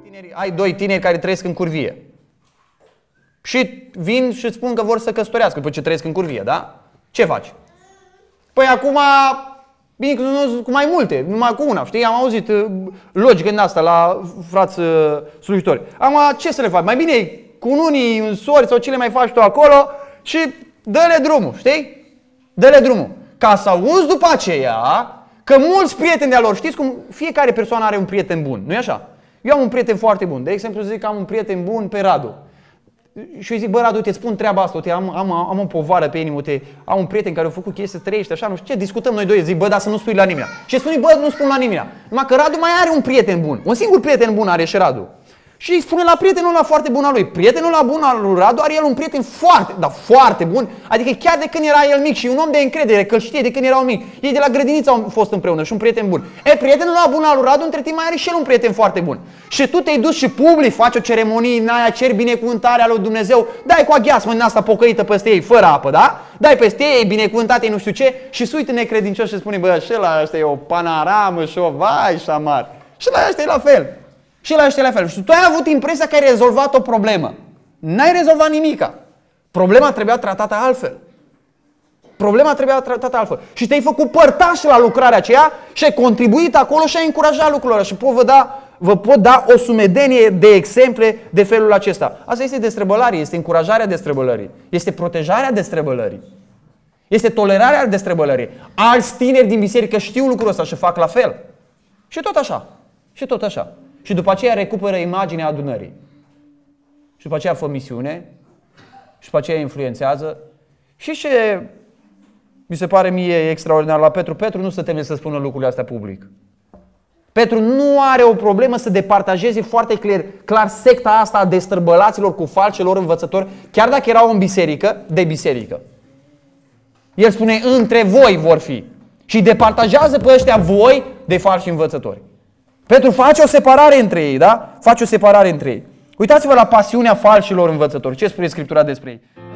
Ai doi tineri care trăiesc în curvie și vin și spun că vor să căsătorească după ce trăiesc în curvie, da? Ce faci? Păi acum, bine că nu cu mai multe, numai cu una, știi? Am auzit logică din asta la frați slujitori. Acum, ce să le faci? Mai bine cu unii în sori sau ce le mai faci tu acolo și dă-le drumul, știi? Dă-le drumul. Ca să auzi după aceea că mulți prieteni de-a lor, știți cum fiecare persoană are un prieten bun, nu-i așa? Eu am un prieten foarte bun. De exemplu, zic că am un prieten bun pe Radu. Și eu zic, bă, Radu, te spun treaba asta, uite, am o povară pe inimă, uite, am un prieten care a făcut chestii, trăiește așa, nu știu ce, discutăm noi doi, zic, bă, dar să nu spui la nimeni. Și spune, bă, nu spun la nimeni. Numai că Radu mai are un prieten bun. Un singur prieten bun are și Radu. Și îi spune la prietenul ăla foarte bun al lui. Prietenul ăla bun al lui Radu are el un prieten foarte bun. Adică chiar de când era el mic și un om de încredere, că îl știe de când erau mic. Ei de la grădiniță au fost împreună și un prieten bun. Prietenul ăla bun al lui Radu între timp mai are și el un prieten foarte bun. Și tu te-ai dus și public, faci o ceremonie în aia, ceri binecuvântarea lui Dumnezeu, dai cu aghiasmă în asta pocăită peste ei, fără apă, da? Dai peste ei, binecuvântate, nu știu ce, și sui necredincios și spune, bă, și la ăsta e o panaramă și o vai și amar. Și la ăsta e la fel. Și la ăștia la fel. Și tu ai avut impresia că ai rezolvat o problemă. N-ai rezolvat nimica. Problema trebuia tratată altfel. Problema trebuia tratată altfel. Și te-ai făcut părtaș la lucrarea aceea și ai contribuit acolo și ai încurajat lucrurile. Și vă pot da o sumedenie de exemple de felul acesta. Asta este destrăbălare, este încurajarea destrăbălării. Este protejarea destrăbălării. Este tolerarea destrăbălării. Alți tineri din biserică știu lucrul ăsta și fac la fel. Și tot așa. Și tot așa. Și după aceea recuperă imaginea adunării. Și după aceea fă misiune. Și după aceea influențează. Și ce mi se pare mie extraordinar la Petru? Petru nu se teme să spună lucrurile astea public. Petru nu are o problemă să departajeze foarte clar secta asta a destrăbălaților cu falșilor învățători, chiar dacă erau în biserică, de biserică. El spune, între voi vor fi. Și departajează pe ăștia voi de falși învățători. Petru face o separare între ei, da? Face o separare între ei. Uitați-vă la pasiunea falșilor învățători. Ce spune Scriptura despre ei?